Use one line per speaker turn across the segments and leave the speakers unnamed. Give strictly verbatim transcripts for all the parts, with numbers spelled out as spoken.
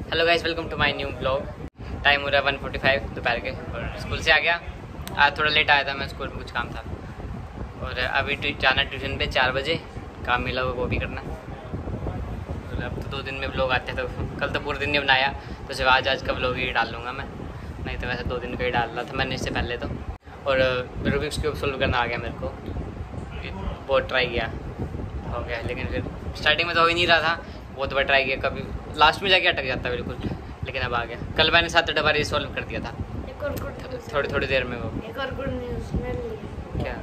Hello guys, welcome to my new blog. Time हो रहा है वन फोर्टी फाइव दोपहर के और स्कूल से आ गया। आज थोड़ा लेट आया था, मैं स्कूल में कुछ काम था और अभी जाना ट्यूशन पे चार बजे। काम मिला वो भी करना। और अब तो दो दिन में ब्लॉग आते हैं, तो कल तो पूरे दिन नहीं बनाया, तो सिर्फ आज आज का ब्लॉग ही डाल लूँगा मैं, नहीं तो वैसे दो दिन का ही डाल रहा था मैंने इससे पहले तो। और रूबिक्स क्यूब सोल्व करना आ गया मेरे को, बहुत ट्राई किया, हो गया, लेकिन फिर स्टार्टिंग में तो हो ही नहीं रहा था। बहुत बार ट्राई किया, कभी लास्ट में जाके अटक जाता बिल्कुल, लेकिन अब आ गया। कल मैंने सात आठ बार ये सॉल्व कर दिया था थोड़ी थोड़ी देर में। वो
एक और गुड न्यूज़ मिल रही है।
क्या?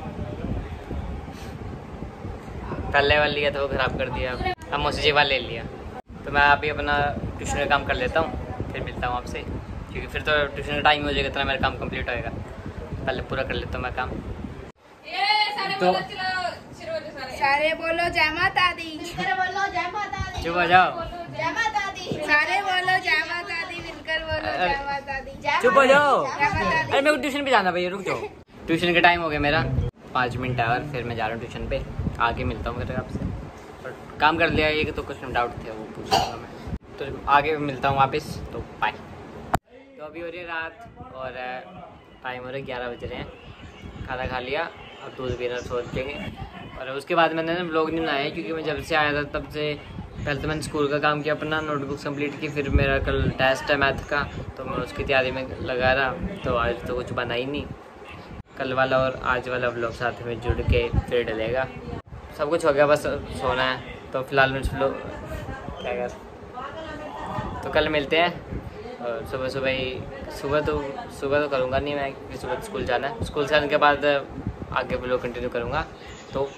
पहले वाला लिया था वो खराब कर दिया, अब मोसी वाला ले लिया। तो मैं अभी अपना ट्यूशन का काम कर लेता हूँ, फिर मिलता हूँ आपसे, क्योंकि फिर तो ट्यूशन का टाइम हो जाएगा, इतना मेरा काम कंप्लीट होएगा। पहले पूरा कर लेता हूँ मैं काम। तो
सारे बोलो जय माता दी, मिलकर बोलो जय माता दी।
चुप हो जाओ,
जय माता दी। सारे बोलो जय माता दी, मिलकर बोलो जय माता दी।
चुप हो जाओ।
जय माता दी।
अरे मेरे को ट्यूशन पे जाना भैया, रुक जाओ। ट्यूशन का टाइम हो गया मेरा, पाँच मिनट है और फिर मैं जा रहा हूँ ट्यूशन पे। आगे मिलता हूँ मेरे आपसे। और काम कर लिया, एक तो कुछ डाउट थे वो पूछ लूँगा मैं, तो आगे मिलता हूँ वापस। तो बाय। तो अभी हो रही है रात और टाइम हो रहा है ग्यारह बज रहे हैं। खाना खा लिया, अब दूध पीना सोच लेंगे। और उसके बाद मैंने ना ब्लॉग नहीं बनाया, क्योंकि मैं जब से आया था तब से पहले तो मैंने स्कूल का काम किया, अपना नोटबुक कंप्लीट की, फिर मेरा कल टेस्ट है मैथ का, तो मैं उसकी तैयारी में लगा रहा। तो आज तो कुछ बना ही नहीं। कल वाला और आज वाला ब्लॉग साथ में जुड़ के फिर डलेगा। सब कुछ हो गया, बस सोना है। तो फिलहाल मैं ब्लॉग क्या कर, तो कल मिलते हैं। और सुबह सुबह ही सुबह तो सुबह तो करूँगा नहीं मैं, क्योंकि सुबह स्कूल जाना है। स्कूल से आने के बाद आगे ब्लॉग कंटिन्यू करूँगा। तो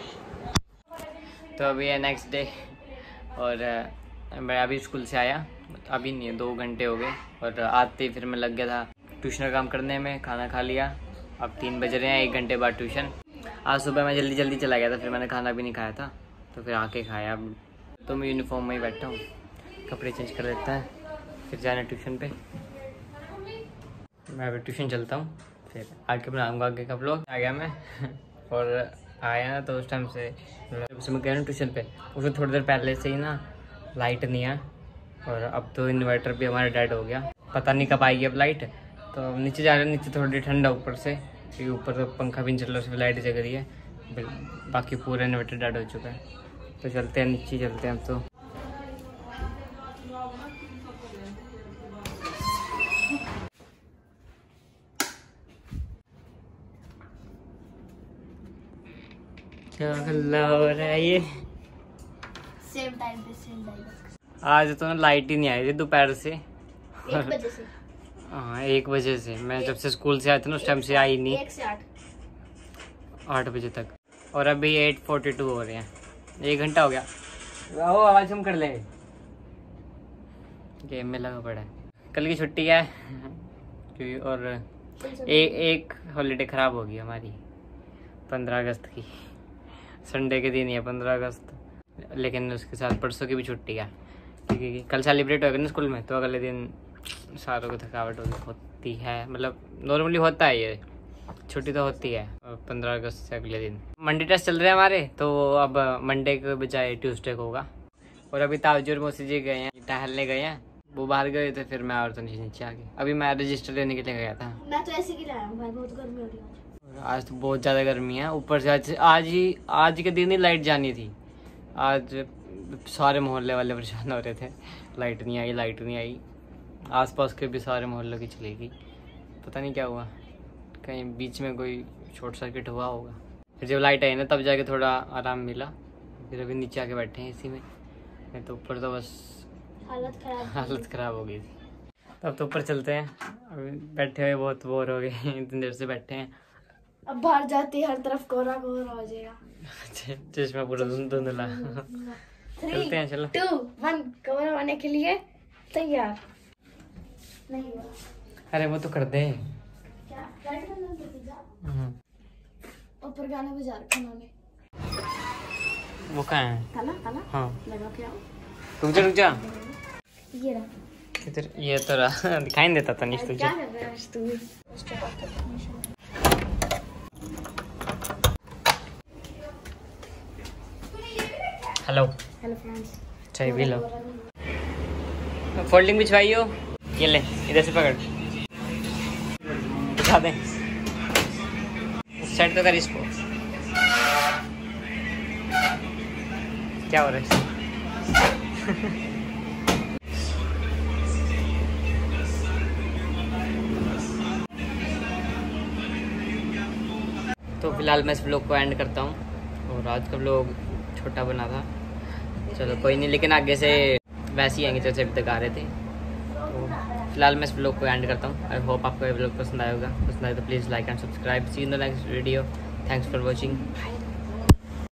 तो अभी है नेक्स्ट डे और मैं अभी स्कूल से आया, अभी नहीं है, दो घंटे हो गए। और आते ही फिर मैं लग गया था ट्यूशन का काम करने में। खाना खा लिया, अब तीन बज रहे हैं, एक घंटे बाद ट्यूशन। आज सुबह मैं जल्दी जल्दी चला गया था, फिर मैंने खाना भी नहीं खाया था, तो फिर आके खाया। अब तो मैं यूनिफॉर्म में ही बैठा हूँ, कपड़े चेंज कर लेता है, फिर जाना ट्यूशन पे। मैं अभी ट्यूशन चलता हूँ, फिर आके बनाऊँगा आगे का ब्लॉग। आ गया मैं और आया ना, तो उस टाइम से मैं मैं कह रहा हूँ ट्यूशन पे, उसको थोड़ी देर पहले से ही ना लाइट नहीं है। और अब तो इन्वर्टर भी हमारा डेड हो गया, पता नहीं कब आएगी अब लाइट। तो नीचे जा रहे हैं, नीचे थोड़ी ठंडा ऊपर से, क्योंकि ऊपर तो पंखा भी नहीं चल रहा, उसमें लाइट जग रही है, बाकी पूरा इन्वर्टर डेड हो चुका है। तो चलते हैं, नीचे चलते हैं अब तो। क्या हल्ला हो रहा है ये?
सेम टाइम पे सेम टाइम।
आज तो ना लाइट ही नहीं आई थी दोपहर से,
एक बजे से।
हाँ एक बजे से। मैं जब से स्कूल से आया था ना उस टाइम से आई नहीं,
एक से आठ
आठ बजे तक। और अभी एट फोर्टी टू हो रहे हैं, एक घंटा हो गया। आओ आवाज हम कर ले, गेम में लगा पड़ा है। कल की छुट्टी है क्योंकि, और ए, एक हॉलीडे ख़राब होगी हमारी, पंद्रह अगस्त की। संडे के दिन ही है पंद्रह अगस्त, लेकिन उसके साथ परसों की भी छुट्टी है, क्योंकि कल सेलिब्रेट होगा ना स्कूल में, तो अगले दिन सारों को थकावट होती है। मतलब नॉर्मली होता है ये, छुट्टी तो होती है पंद्रह अगस्त से अगले दिन। मंडे टेस्ट चल रहे हैं हमारे, तो अब मंडे के बजाय ट्यूसडे को होगा। और अभी ताजू और मौसी जी गए हैं, टहलने गए हैं, वो बाहर गए थे, फिर मैं और तो नीचे नीचे आ गई। अभी मैं रजिस्टर लेने के लिए गया था।
मैं तो ऐसे ही लाया हूं भाई, बहुत गर्मी हो रही है
आज तो बहुत ज़्यादा गर्मी है, ऊपर से आज आज ही आज के दिन ही लाइट जानी थी। आज सारे मोहल्ले वाले परेशान हो रहे थे, लाइट नहीं आई लाइट नहीं आई। आसपास के भी सारे मोहल्लों की चली गई, पता नहीं क्या हुआ, कहीं बीच में कोई शॉर्ट सर्किट हुआ होगा। फिर जब लाइट आई ना तब जाके थोड़ा आराम मिला। फिर अभी नीचे आके बैठे हैं इसी में, नहीं तो ऊपर तो बस
हालत खराब
हालत ख़राब हो गई थी। तब तो ऊपर चलते हैं, अभी बैठे हुए बहुत बोर हो गए, इतनी देर से बैठे हैं।
अब बाहर जाते हर तरफ कोहरा कोहरा हो जाएगा,
चश्मा पूरा धुंधला। चलते हैं, चलो।
टू वन कवर होने के लिए तैयार। नहीं हुआ।
अरे वो तो कर दे।
क्या लाइट बंद कर दी जा? ऊपर गाने बजा रखे उन्होंने।
वो कहाँ है?
काला काला
हाँ
लगा के आओ।
रुक जा रुक जा।
ये रहा,
किधर? ये तो रहा, दिखाई नहीं देता तनिष तुझे।
क्या कर रहा है तू?
हेलो
हेलो फ्रेंड्स,
चाय पी लो। फोल्डिंग बिछवाई हो, ये ले इधर से पकड़, उठा दे, सेट तो कर इसको। क्या हो रहा है? तो फिलहाल मैं इस ब्लॉग को एंड करता हूँ, और आज का ब्लॉग छोटा बना था, चलो कोई नहीं, लेकिन आगे से वैसे ही आएंगे जैसे अभी तक आ रहे थे। तो फिलहाल मैं इस ब्लॉग को एंड करता हूँ। आई होप आपको ये ब्लॉग पसंद आएगा, पसंद आए तो please like and subscribe. See in the next video. Thanks for watching.